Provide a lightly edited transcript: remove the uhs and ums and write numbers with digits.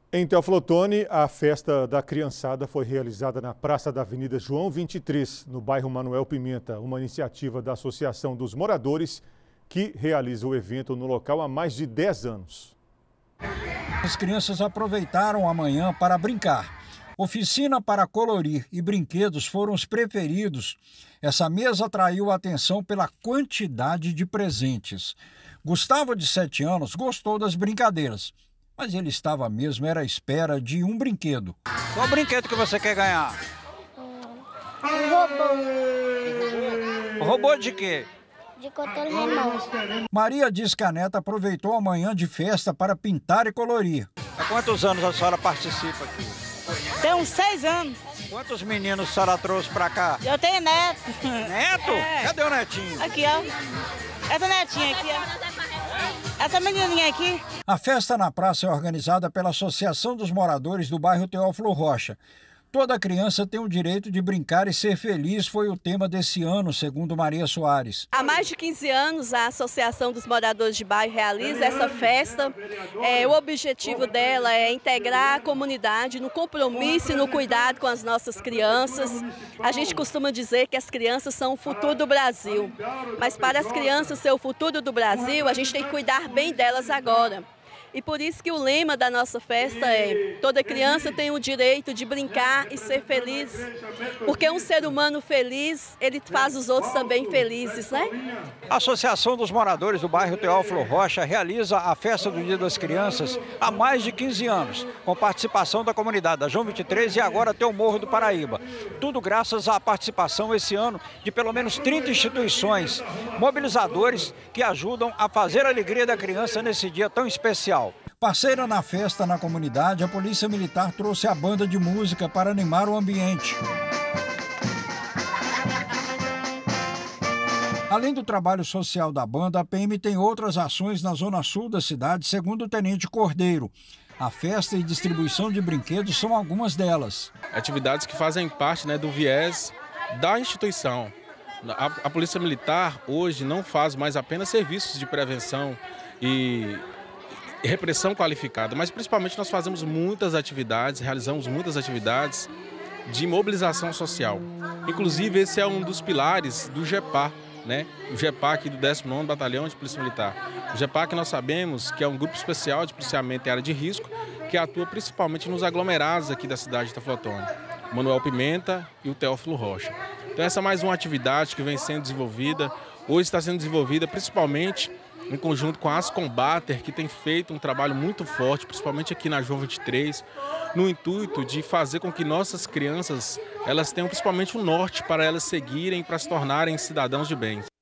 Em Teoflotone, a festa da criançada foi realizada na Praça da Avenida João 23, no bairro Manuel Pimenta, uma iniciativa da Associação dos Moradores que realiza o evento no local há mais de 10 anos. As crianças aproveitaram a manhã para brincar. Oficina para colorir e brinquedos foram os preferidos. Essa mesa atraiu a atenção pela quantidade de presentes. Gustavo, de 7 anos, gostou das brincadeiras, mas ele estava mesmo à espera de um brinquedo. Qual brinquedo que você quer ganhar? Um robô. Robô de quê? De controle remoto. Maria diz que a neta aproveitou a manhã de festa para pintar e colorir. Há quantos anos a senhora participa aqui? Tem uns 6 anos. Quantos meninos a senhora trouxe pra cá? Eu tenho neto. Neto? É. Cadê o netinho? Aqui, ó. Essa netinha aqui, ó. Essa menininha aqui. A festa na praça é organizada pela Associação dos Moradores do bairro Teófilo Rocha. Toda criança tem o direito de brincar e ser feliz, foi o tema desse ano, segundo Maria Soares. Há mais de 15 anos, a Associação dos Moradores de Bairro realiza essa festa. O objetivo dela é integrar a comunidade no compromisso e no cuidado com as nossas crianças. A gente costuma dizer que as crianças são o futuro do Brasil, mas para as crianças ser o futuro do Brasil, a gente tem que cuidar bem delas agora. E por isso que o lema da nossa festa é: toda criança tem o direito de brincar e ser feliz, porque um ser humano feliz, ele faz os outros também felizes, né? A Associação dos Moradores do bairro Teófilo Rocha realiza a festa do Dia das Crianças há mais de 15 anos, com participação da comunidade da João 23 e agora até o Morro do Paraíba. Tudo graças à participação esse ano de pelo menos 30 instituições, mobilizadores que ajudam a fazer a alegria da criança nesse dia tão especial. Parceira na festa na comunidade, a Polícia Militar trouxe a banda de música para animar o ambiente. Além do trabalho social da banda, a PM tem outras ações na zona sul da cidade, segundo o Tenente Cordeiro. A festa e distribuição de brinquedos são algumas delas. Atividades que fazem parte, do viés da instituição. A Polícia Militar hoje não faz mais apenas serviços de prevenção e repressão qualificada, mas principalmente nós fazemos muitas atividades, realizamos muitas atividades de mobilização social. Inclusive esse é um dos pilares do GEPA, o GEPA aqui do 19º Batalhão de Polícia Militar. O GEPA que nós sabemos que é um grupo especial de policiamento em área de risco, que atua principalmente nos aglomerados aqui da cidade de Teoflotone, Manuel Pimenta e o Teófilo Rocha. Então essa é mais uma atividade que vem sendo desenvolvida, hoje está sendo desenvolvida principalmente em conjunto com a Ascombater, que tem feito um trabalho muito forte, principalmente aqui na João 23, no intuito de fazer com que nossas crianças elas tenham principalmente um norte para elas seguirem, para se tornarem cidadãos de bem.